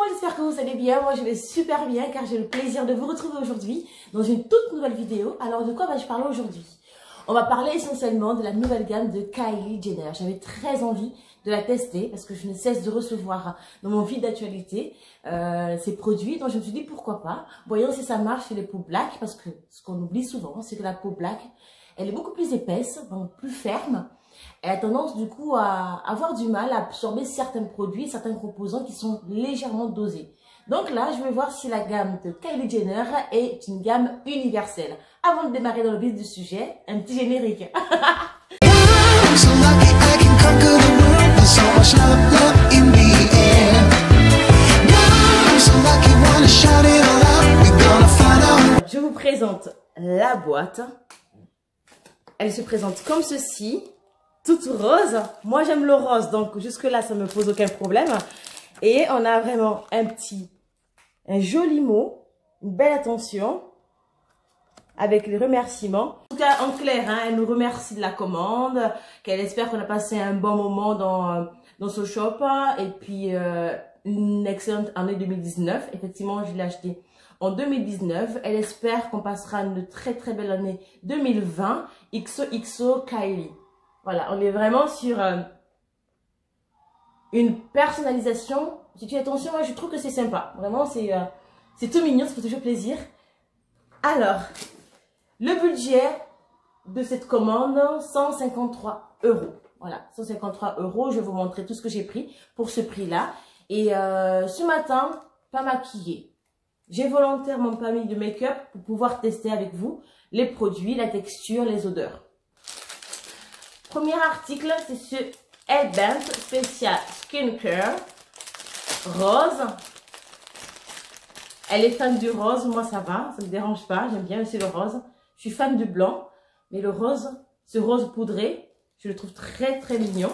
j'espère que vous allez bien. Moi, je vais super bien car j'ai le plaisir de vous retrouver aujourd'hui dans une toute nouvelle vidéo. Alors, de quoi vais-je parler aujourd'hui? On va parler essentiellement de la nouvelle gamme de Kylie Jenner. J'avais très envie de la tester parce que je ne cesse de recevoir dans mon fil d'actualité ces produits. Donc, je me suis dit pourquoi pas. Voyons si ça marche chez les peaux black parce que ce qu'on oublie souvent, c'est que la peau black, elle est beaucoup plus épaisse, donc plus ferme. Elle a tendance du coup à avoir du mal à absorber certains produits, certains composants qui sont légèrement dosés. Donc là, je vais voir si la gamme de Kylie Jenner est une gamme universelle. Avant de démarrer dans le vif du sujet, un petit générique. Je vous présente la boîte. Elle se présente comme ceci. Toute rose. Moi, j'aime le rose, donc jusque-là, ça ne me pose aucun problème. Et on a vraiment un joli mot, une belle attention, avec les remerciements. En tout cas, en clair, hein, elle nous remercie de la commande, qu'elle espère qu'on a passé un bon moment dans ce shop, et puis une excellente année 2019. Effectivement, je l'ai acheté en 2019. Elle espère qu'on passera une très très belle année 2020. XOXO Kylie. Voilà, on est vraiment sur une personnalisation. Si tu as attention, moi je trouve que c'est sympa. Vraiment, c'est tout mignon, ça fait toujours plaisir. Alors, le budget de cette commande, 153 €. Voilà, 153 €. Je vais vous montrer tout ce que j'ai pris pour ce prix-là. Et ce matin, pas maquillée. J'ai volontairement pas mis de make-up pour pouvoir tester avec vous les produits, la texture, les odeurs. Premier article, c'est ce Headband Special Skincare rose. Elle est fan du rose, moi ça va, ça me dérange pas, j'aime bien aussi le rose. Je suis fan du blanc, mais le rose, ce rose poudré, je le trouve très très mignon.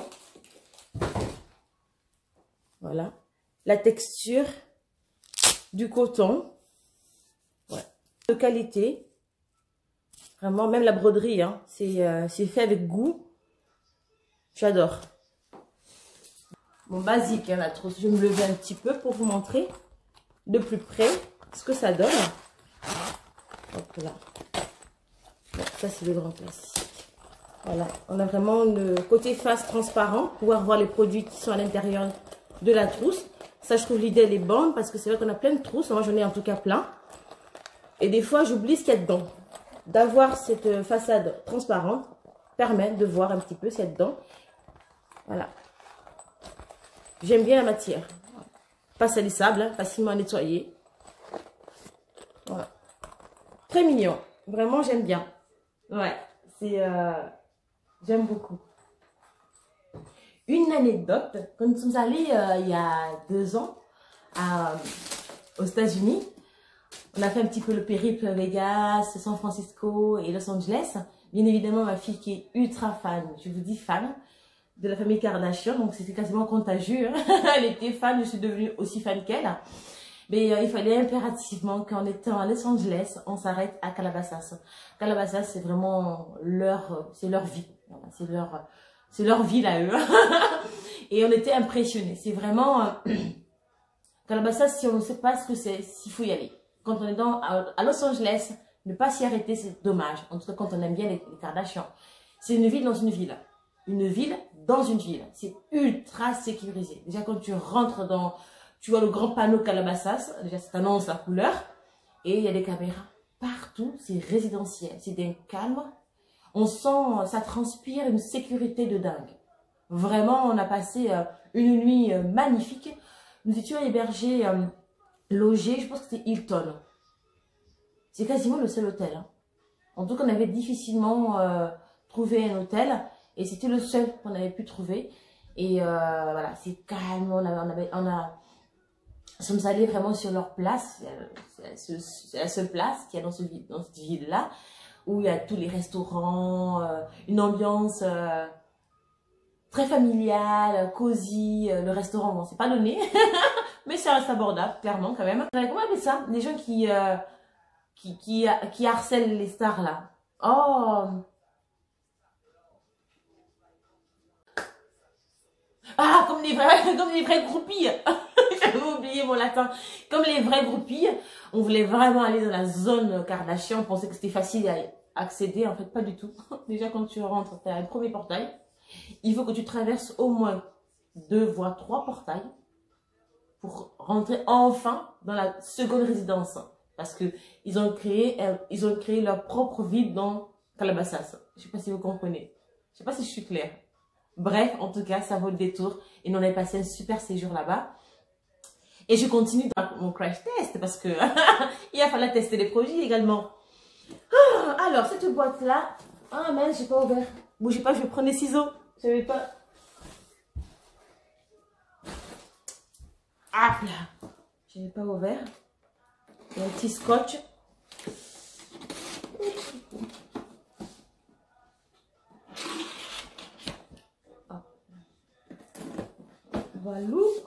Voilà, la texture du coton, ouais, de qualité. Vraiment, même la broderie, hein, c'est fait avec goût. J'adore. Bon, basique, hein, la trousse. Je vais me lever un petit peu pour vous montrer de plus près ce que ça donne. Hop là. Bon, ça, c'est le grand classique. Voilà. On a vraiment le côté face transparent. Pouvoir voir les produits qui sont à l'intérieur de la trousse. Ça, je trouve l'idée, elle est bonne parce que c'est vrai qu'on a plein de trousses. Moi, j'en ai en tout cas plein. Et des fois, j'oublie ce qu'il y a dedans. D'avoir cette façade transparente permet de voir un petit peu ce qu'il y a dedans. Voilà. J'aime bien la matière. Pas salissable, hein, facilement à nettoyer. Voilà. Très mignon. Vraiment, j'aime bien. Ouais, c'est... j'aime beaucoup. Une anecdote. Quand nous sommes allés il y a 2 ans aux États-Unis, on a fait un petit peu le périple Vegas, San Francisco et Los Angeles. Bien évidemment, ma fille qui est ultra fan, je vous dis fan, de la famille Kardashian, donc c'était quasiment contagieux. Hein. Elle était fan, je suis devenue aussi fan qu'elle. Mais il fallait impérativement qu'en étant à Los Angeles, on s'arrête à Calabasas. Calabasas, c'est vraiment c'est leur vie. Voilà, c'est leur ville à eux. Et on était impressionnés. C'est vraiment... Calabasas, si on ne sait pas ce que c'est, s'il faut y aller. Quand on est à Los Angeles, ne pas s'y arrêter, c'est dommage. En tout cas, quand on aime bien les Kardashians. C'est une ville dans une ville. Une ville dans une ville. C'est ultra sécurisé. Déjà, quand tu rentres dans... Tu vois le grand panneau Calabasas. Déjà, ça t'annonce la couleur. Et il y a des caméras partout. C'est résidentiel. C'est d'un calme. On sent... Ça transpire une sécurité de dingue. Vraiment, on a passé une nuit magnifique. Nous étions hébergés, logés. Je pense que c'était Hilton. C'est quasiment le seul hôtel. Hein. En tout cas, on avait difficilement trouvé un hôtel. Et c'était le seul qu'on avait pu trouver. Et voilà, c'est calme. Nous sommes allés vraiment sur leur place. C'est la seule place qu'il y a dans cette ville-là. Où il y a tous les restaurants. Une ambiance très familiale, cosy. Le restaurant, bon, c'est pas donné. Mais ça reste abordable, clairement, quand même. Comment on appelle ça? Des gens qui harcèlent les stars, là. Oh! Ah, comme les vrais groupies. J'avais oublié mon latin. Comme les vrais groupies, on voulait vraiment aller dans la zone Kardashian. On pensait que c'était facile à accéder. En fait, pas du tout. Déjà, quand tu rentres, tu as un premier portail. Il faut que tu traverses au moins 2 voire 3 portails pour rentrer enfin dans la seconde résidence. Parce que ils ont créé leur propre ville dans Calabasas. Je sais pas si vous comprenez. Je sais pas si je suis claire. Bref, en tout cas, ça vaut le détour. Et on a passé un super séjour là-bas. Et je continue dans mon crash test parce que il va falloir tester les produits également. Alors, cette boîte-là. Ah, mais j'ai pas ouvert. Bougez pas, je vais prendre les ciseaux. Je savais pas. Ah là. Je n'ai pas ouvert. Il y a un petit scotch. Voilà.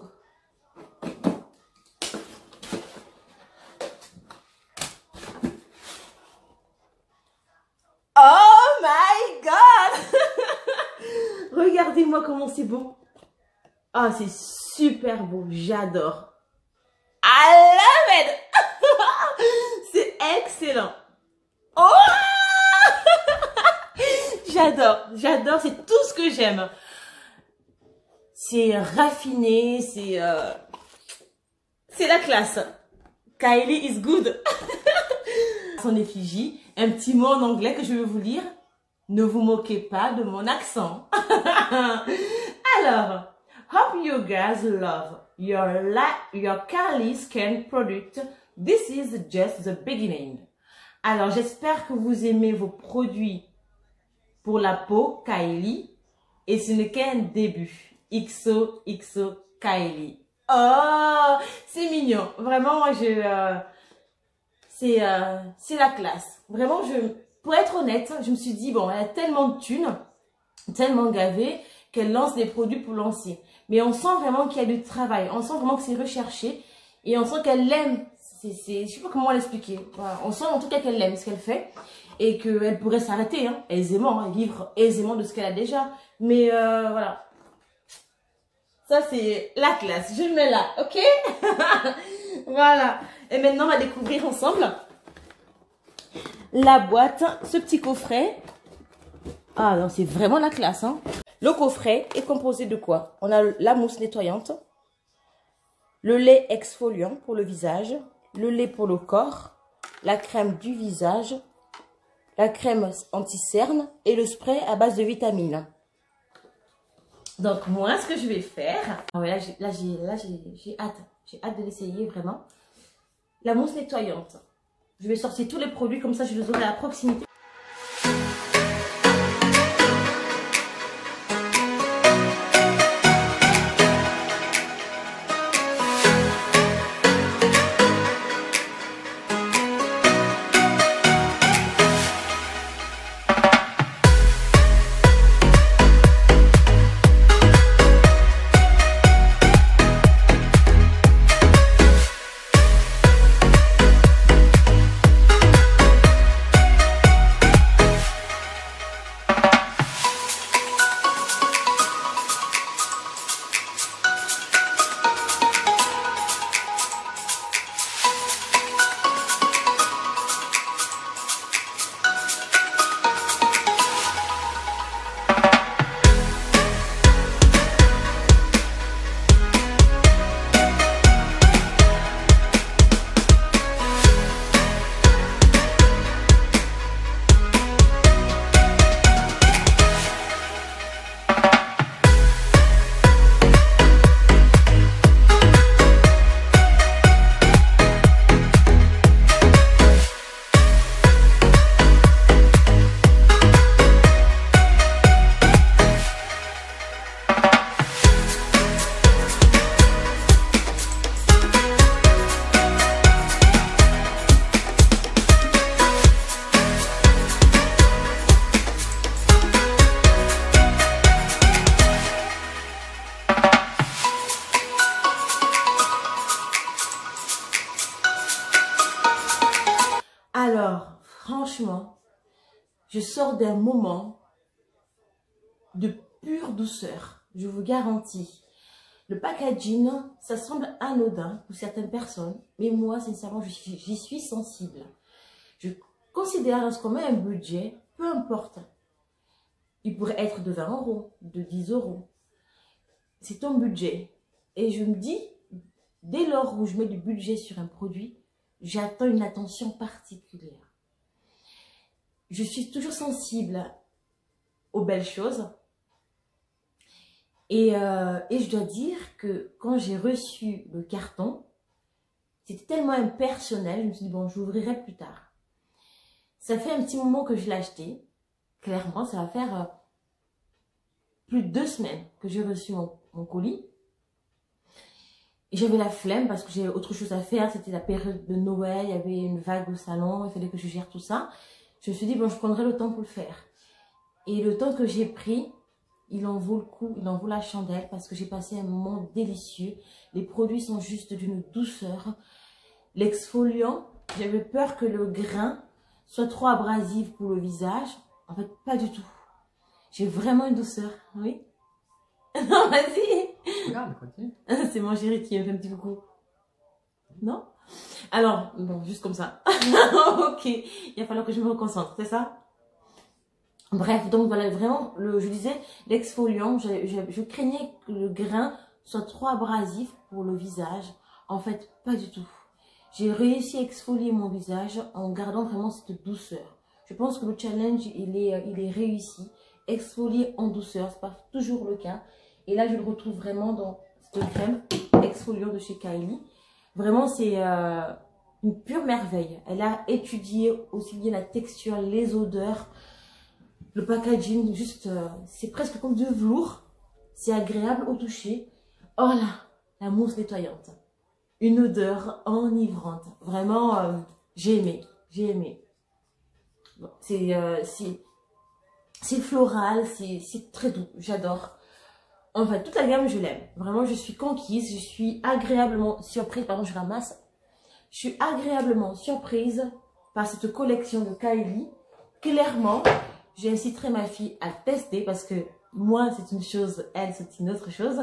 Oh my god. Regardez-moi comment c'est beau. Ah, c'est super beau. J'adore. I love it. C'est excellent. Oh. J'adore. C'est tout ce que j'aime. C'est raffiné, c'est la classe. Kylie is good. Son effigie, un petit mot en anglais que je vais vous lire. Ne vous moquez pas de mon accent. Alors, hope you guys love your Kylie Skin product. This is just the beginning. Alors, j'espère que vous aimez vos produits pour la peau Kylie et ce n'est qu'un début. XOXO Kylie. Oh, c'est mignon. Vraiment, moi, c'est la classe. Vraiment, pour être honnête, je me suis dit, bon, elle a tellement de thunes, tellement gavée, qu'elle lance des produits pour lancer. Mais on sent vraiment qu'il y a du travail. On sent vraiment que c'est recherché. Et on sent qu'elle l'aime. Je sais pas comment l'expliquer. Voilà. On sent en tout cas qu'elle aime ce qu'elle fait. Et qu'elle pourrait s'arrêter, hein, aisément, hein, vivre aisément de ce qu'elle a déjà. Mais voilà. Ça, c'est la classe. Je le mets là, ok? Voilà. Et maintenant, on va découvrir ensemble la boîte, ce petit coffret. Ah non, c'est vraiment la classe, hein? Le coffret est composé de quoi? On a la mousse nettoyante, le lait exfoliant pour le visage, le lait pour le corps, la crème du visage, la crème anti-cerne et le spray à base de vitamines. Donc, moi, ce que je vais faire... Ah ouais, là, j'ai hâte. J'ai hâte de l'essayer, vraiment. La mousse nettoyante. Je vais sortir tous les produits, comme ça, je les aurai à proximité. Alors, franchement, je sors d'un moment de pure douceur. je vous garantis. Le packaging, ça semble anodin pour certaines personnes, mais moi, sincèrement, j'y suis sensible. Je considère lorsqu'on met un budget, peu importe, il pourrait être de 20 euros, de 10 euros. C'est ton budget. Et je me dis, dès lors où je mets du budget sur un produit, j'attends une attention particulière. Je suis toujours sensible aux belles choses. Et je dois dire que quand j'ai reçu le carton, c'était tellement impersonnel, je me suis dit, bon, j'ouvrirai plus tard. Ça fait un petit moment que je l'ai acheté. Clairement, ça va faire plus de 2 semaines que j'ai reçu mon colis. Et j'avais la flemme parce que j'ai autre chose à faire. C'était la période de Noël, il y avait une vague au salon, il fallait que je gère tout ça. Je me suis dit, bon, je prendrai le temps pour le faire. Et le temps que j'ai pris, il en vaut le coup, il en vaut la chandelle parce que j'ai passé un moment délicieux. Les produits sont juste d'une douceur. L'exfoliant, j'avais peur que le grain soit trop abrasif pour le visage. En fait, pas du tout. J'ai vraiment une douceur. Oui. Non, vas-y. Regarde, continue. C'est mon chéri qui me fait un petit coucou. Non? Alors, bon, juste comme ça. Ok. Il va falloir que je me reconcentre, c'est ça? Bref, donc voilà, vraiment, je disais, l'exfoliant, je craignais que le grain soit trop abrasif pour le visage. En fait, pas du tout. J'ai réussi à exfolier mon visage en gardant vraiment cette douceur. Je pense que le challenge, il est réussi. Exfolier en douceur, c'est pas toujours le cas. Et là, je le retrouve vraiment dans cette crème exfoliant de chez Kylie. Vraiment, c'est une pure merveille. Elle a étudié aussi bien la texture, les odeurs. Le packaging, juste, c'est presque comme du velours. C'est agréable au toucher. Oh là, la mousse nettoyante. Une odeur enivrante. Vraiment, j'ai aimé. J'ai aimé. Bon, c'est floral, c'est très doux. J'adore. En fait, toute la gamme, je l'aime. Vraiment, je suis conquise. Je suis agréablement surprise. Pardon, je ramasse. Je suis agréablement surprise par cette collection de Kylie. Clairement, j'inciterai ma fille à tester parce que moi, c'est une chose, elle, c'est une autre chose.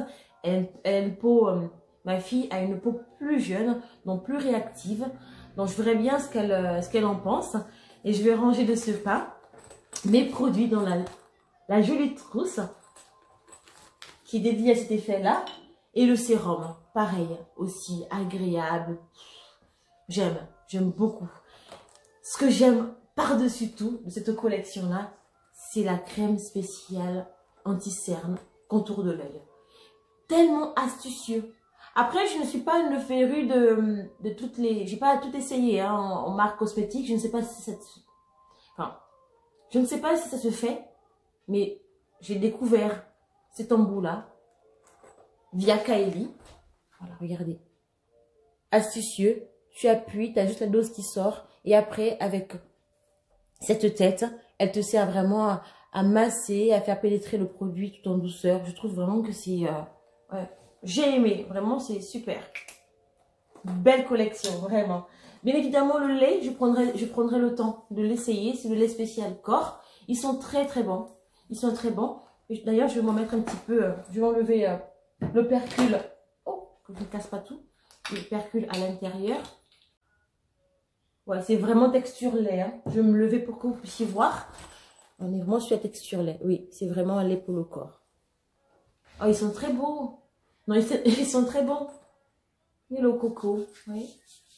Ma fille a une peau plus jeune, donc plus réactive. Donc, je verrai bien ce qu'elle en pense. Et je vais ranger de ce pas mes produits dans la jolie trousse qui est dédiée à cet effet-là. Et le sérum, pareil, aussi agréable. J'aime beaucoup. Ce que j'aime par-dessus tout de cette collection-là, c'est la crème spéciale anti-cerne, contour de l'œil. Tellement astucieux. Après, je ne suis pas une férue de toutes les... J'ai pas tout essayé hein, en marque cosmétique. Je ne sais pas si ça... Enfin, je ne sais pas si ça se fait, mais j'ai découvert cet embout-là via Kylie. Voilà, regardez. Astucieux. Tu appuies, tu as juste la dose qui sort. Et après, avec cette tête, elle te sert vraiment à masser, à faire pénétrer le produit tout en douceur. Je trouve vraiment que c'est... ouais. J'ai aimé, vraiment c'est super. Belle collection, vraiment. Bien évidemment, le lait, je prendrai le temps de l'essayer. C'est le lait spécial corps. Ils sont très très bons. Ils sont très bons. D'ailleurs, je vais m'en mettre un petit peu. Je vais enlever le percule. Oh, que je ne casse pas tout. Le percule à l'intérieur. Ouais, c'est vraiment texture lait. Hein. Je vais me lever pour que vous puissiez voir. On est vraiment sur la texture lait. Oui, c'est vraiment un lait pour le corps. Oh, ils sont très beaux. Non, ils sont très bons. Hello Coco. Oui.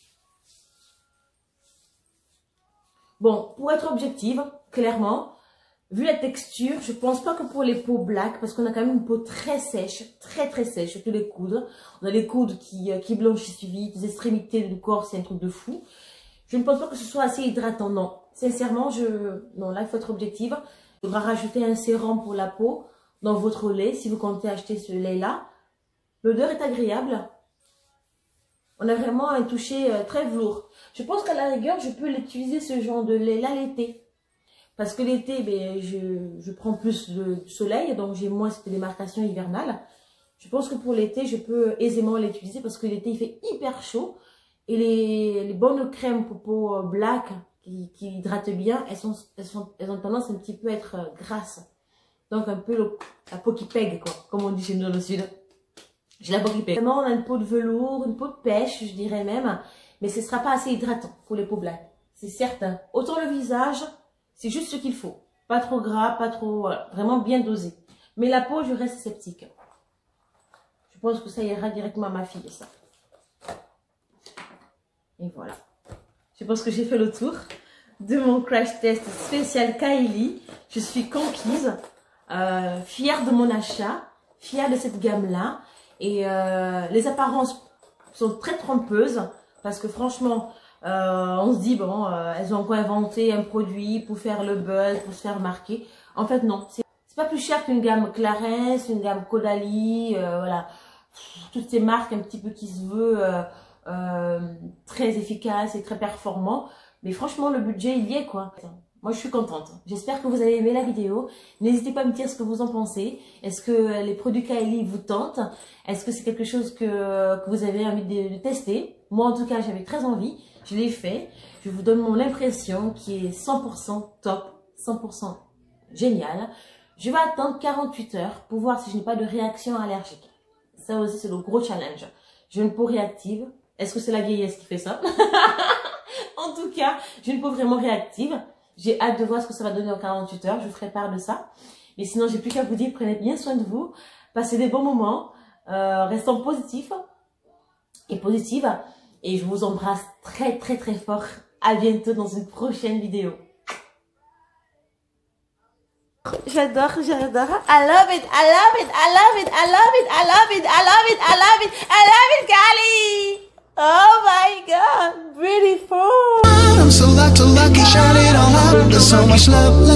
Bon, pour être objective, clairement, vu la texture, je pense pas que pour les peaux black, parce qu'on a quand même une peau très sèche, très très sèche, surtout les coudes. On a les coudes qui blanchissent vite, les extrémités du corps, c'est un truc de fou. Je ne pense pas que ce soit assez hydratant, non. Sincèrement, non, là, il faut être objective. Il faudra rajouter un sérum pour la peau dans votre lait, si vous comptez acheter ce lait-là. L'odeur est agréable. On a vraiment un toucher très velours. Je pense qu'à la rigueur, je peux l'utiliser ce genre de lait-là l'été. Parce que l'été, ben, je prends plus de soleil, donc j'ai moins cette démarcation hivernale. Je pense que pour l'été, je peux aisément l'utiliser parce que l'été, il fait hyper chaud. Et les bonnes crèmes pour peau black qui hydratent bien, elles ont tendance un petit peu à être grasses. Donc un peu la peau qui pègue, quoi, comme on dit chez nous dans le sud. J'ai la peau qui pègue. Vraiment, on a une peau de velours, une peau de pêche, je dirais même. Mais ce ne sera pas assez hydratant pour les peaux blanches. C'est certain. Autant le visage, c'est juste ce qu'il faut. Pas trop gras, pas trop... Voilà, vraiment bien dosé. Mais la peau, je reste sceptique. Je pense que ça ira directement à ma fille, ça. Et voilà. Je pense que j'ai fait le tour de mon crash test spécial Kylie. Je suis conquise, fière de mon achat, fière de cette gamme-là. Et les apparences sont très trompeuses parce que franchement, on se dit, bon, elles ont encore inventé un produit pour faire le buzz, pour se faire marquer. En fait, non. C'est pas plus cher qu'une gamme Clarins, une gamme Caudalie, voilà. Toutes ces marques un petit peu qui se veut très efficace et très performant. Mais franchement, le budget, il y est, quoi. Moi, je suis contente. J'espère que vous avez aimé la vidéo. N'hésitez pas à me dire ce que vous en pensez. Est-ce que les produits Kylie vous tentent? Est-ce que c'est quelque chose que vous avez envie de tester? Moi, en tout cas, j'avais très envie. Je l'ai fait. Je vous donne mon impression qui est 100% top, 100% génial. Je vais attendre 48 heures pour voir si je n'ai pas de réaction allergique. Ça aussi, c'est le gros challenge. J'ai une peau réactive. Est-ce que c'est la vieillesse qui fait ça? En tout cas, j'ai une peau vraiment réactive. J'ai hâte de voir ce que ça va donner en 48 heures. Je vous ferai part de ça. Mais sinon, j'ai plus qu'à vous dire, prenez bien soin de vous. Passez des bons moments. Restons positifs et positives. Et je vous embrasse très, très, très fort. À bientôt dans une prochaine vidéo. J'adore, j'adore. I love it, I love it, I love it, I love it, I love it, I love it, I love it, I love it, Kylie. Oh my God, beautiful. I'm so lucky, shine it all up. There's so much love.